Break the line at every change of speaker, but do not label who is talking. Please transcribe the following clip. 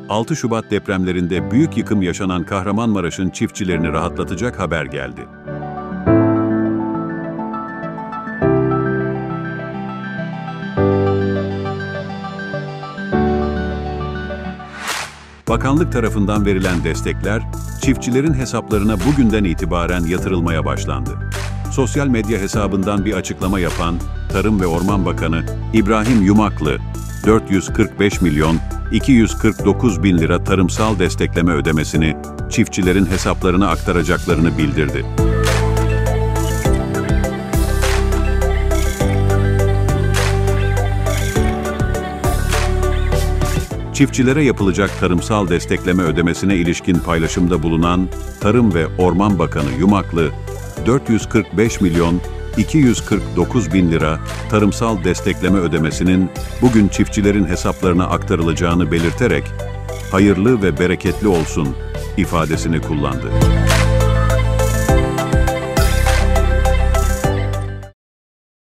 6 Şubat depremlerinde büyük yıkım yaşanan Kahramanmaraş'ın çiftçilerini rahatlatacak haber geldi. Bakanlık tarafından verilen destekler, çiftçilerin hesaplarına bugünden itibaren yatırılmaya başlandı. Sosyal medya hesabından bir açıklama yapan Tarım ve Orman Bakanı İbrahim Yumaklı, 445 milyon 249 bin lira tarımsal destekleme ödemesini çiftçilerin hesaplarına aktaracaklarını bildirdi. Çiftçilere yapılacak tarımsal destekleme ödemesine ilişkin paylaşımda bulunan Tarım ve Orman Bakanı Yumaklı, 445 milyon 249 bin lira tarımsal destekleme ödemesinin bugün çiftçilerin hesaplarına aktarılacağını belirterek, hayırlı ve bereketli olsun ifadesini kullandı.